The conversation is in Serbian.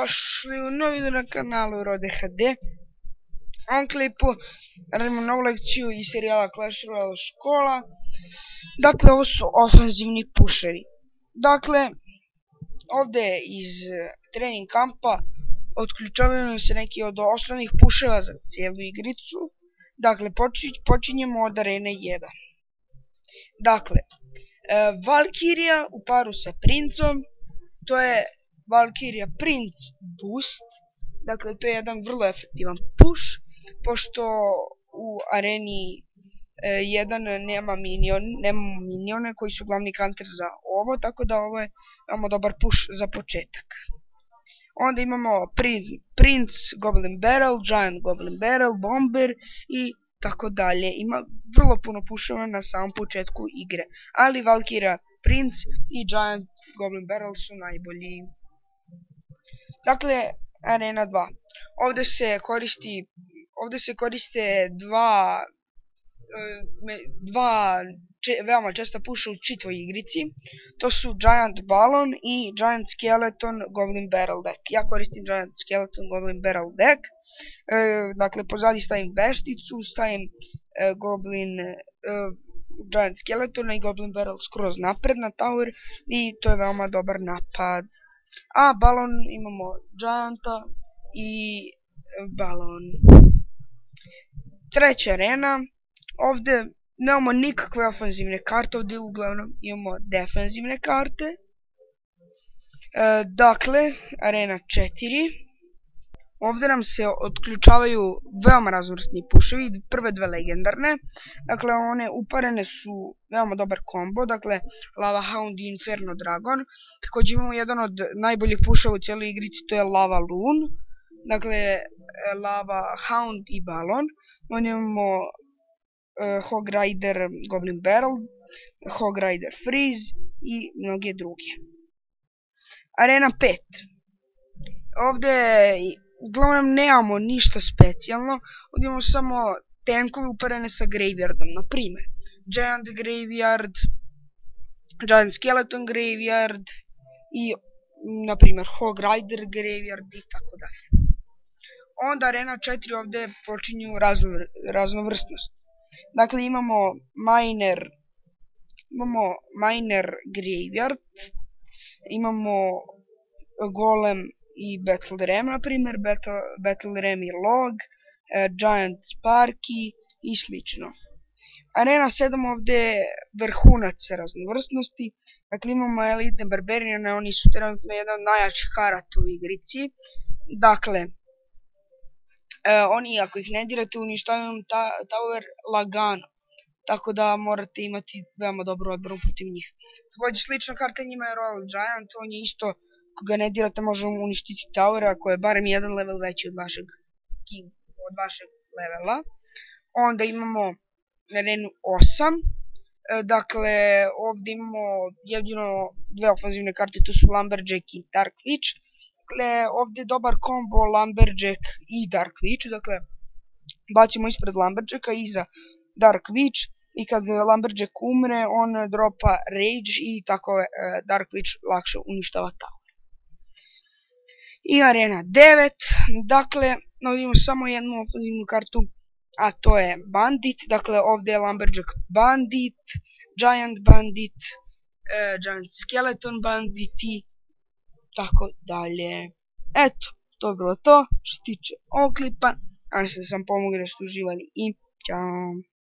Dobrodošli u novi video na kanalu Rode HD. U ovom klipu radimo novu lekciju iz serijala Clash Royale škola. Dakle, ovo su ofanzivni puševi. Dakle, ovde iz trening kampa otključavaju nam se neki od osnovnih puševa za cijelu igricu. Dakle, počinjemo od arene 1. Dakle, Valkyrija u paru sa Princom, to je Valkyrija Prince Boost. Dakle, to je jedan vrlo efektivan push, pošto u areni 1 nemamo minione koji su glavni counter za ovo, tako da ovo je veoma dobar push za početak. Onda imamo Prince Goblin Barrel, Giant Goblin Barrel, Bomber i tako dalje. Ima vrlo puno puševa na samom početku igre, ali Valkyrija Prince i Giant Goblin Barrel su najbolji. Dakle, arena 2. Ovde se koriste dva veoma česta puša u čitavoj igrici. To su Giant Ballon i Giant Skeleton Goblin Barrel Deck. Ja koristim Giant Skeleton Goblin Barrel Deck. Dakle, pozadi stavim vešticu, stavim Giant Skeletona i Goblin Barrel skroz napred na tower i to je veoma dobar napad. A balon imamo Gianta i balon. Treća arena. Ovde nemamo nikakve ofanzivne karte, ovde uglavnom imamo defanzivne karte. Dakle, arena 4. Ovde nam se otključavaju veoma raznovrsni puševi, prve dve legendarne. Dakle, one uparene su veoma dobar kombo, dakle Lava Hound i Inferno Dragon. Također imamo jedan od najboljih puševa u cijeloj igrici, to je Lava Loon. Dakle, Lava Hound i Balon. Onda imamo Hog Rider Goblin Barrel, Hog Rider Freeze i mnoge druge. Arena 5. Ovde uglavnom nemamo ništa specijalno, ovdje imamo samo tankove uparene sa Graveyardom, na primjer Giant Graveyard, Giant Skeleton Graveyard i na primjer Hog Rider Graveyard i tako dalje. Onda arena 4, ovdje počinju raznovrsnost. Dakle, imamo Miner Graveyard, imamo Golem i Battle Ram, na primjer, Battle Ram i Log, Giant Sparky i slično. Arena 7 ovdje je vrhunac raznovrsnosti. Dakle, imamo elitne Barbariane, oni su trenutno jedan od najjačih karata u igrici. Dakle, oni ako ih ne dirate uništavaju tower lagano, tako da morate imati veoma dobru odbranu protiv njih. Također slična karta njima je Royal Giant, on je isto, ako ga ne dirate možemo uništiti tower ako je barem jedan level veći od vašeg levela. Onda imamo arenu 8. Dakle, ovdje imamo jedino dve ofanzivne karte, to su Lumberjack i Dark Witch. Dakle, ovdje je dobar kombo Lumberjack i Dark Witch, dakle, bacimo ispred Lumberjacka iza Dark Witch i kad Lumberjack umre, on dropa Rage i tako Dark Witch lakše uništava tower. I arena 9, dakle, ovdje imamo samo jednu ofanzivnu kartu, a to je Bandit, dakle, ovdje je Lumberjack Bandit, Giant Bandit, Giant Skeleton Bandit i tako dalje. Eto, to je bilo to što se tiče ovog klipa. Nadam se da sam pomogao, da ste uživali i ćao.